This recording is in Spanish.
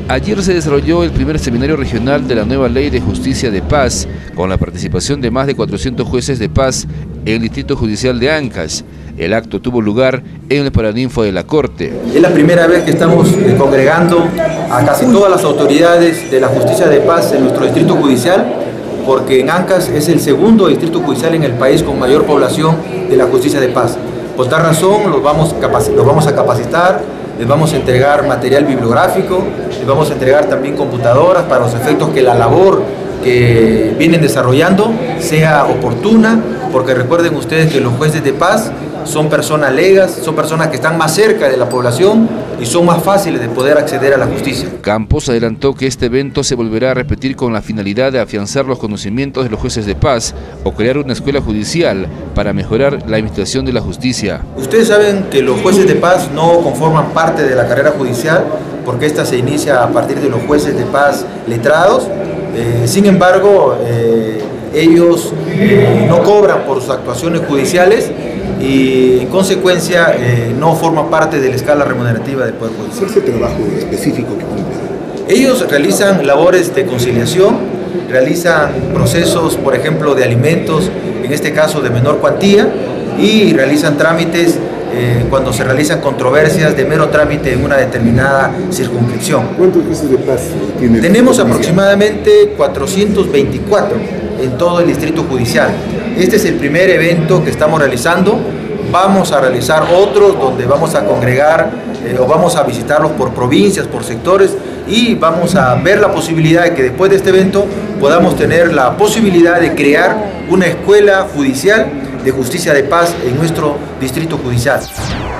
Ayer se desarrolló el primer seminario regional de la nueva Ley de Justicia de Paz, con la participación de más de 400 jueces de paz en el Distrito Judicial de Ancash. El acto tuvo lugar en el Paraninfo de la Corte. Es la primera vez que estamos congregando a casi todas las autoridades de la justicia de paz en nuestro distrito judicial, porque en Ancash es el segundo distrito judicial en el país con mayor población de la justicia de paz. Por tal razón los vamos a capacitar, les vamos a entregar material bibliográfico, les vamos a entregar también computadoras para los efectos que la labor que vienen desarrollando sea oportuna, porque recuerden ustedes que los jueces de paz son personas legas, son personas que están más cerca de la población y son más fáciles de poder acceder a la justicia. Campos adelantó que este evento se volverá a repetir con la finalidad de afianzar los conocimientos de los jueces de paz o crear una escuela judicial para mejorar la administración de la justicia. Ustedes saben que los jueces de paz no conforman parte de la carrera judicial porque esta se inicia a partir de los jueces de paz letrados. Sin embargo, ellos no cobran por sus actuaciones judiciales y en consecuencia no forman parte de la escala remunerativa del Poder Judicial. ¿Cuál es el trabajo específico que cumplen? Ellos realizan labores de conciliación, realizan procesos, por ejemplo, de alimentos, en este caso de menor cuantía, y realizan trámites cuando se realizan controversias de mero trámite en una determinada circunscripción. ¿Cuántos jueces de paz tienen? Tenemos aproximadamente 424 en todo el distrito judicial. Este es el primer evento que estamos realizando. Vamos a realizar otros donde vamos a congregar o vamos a visitarlos por provincias, por sectores, y vamos a ver la posibilidad de que después de este evento podamos tener la posibilidad de crear una escuela judicial de justicia de paz en nuestro distrito judicial.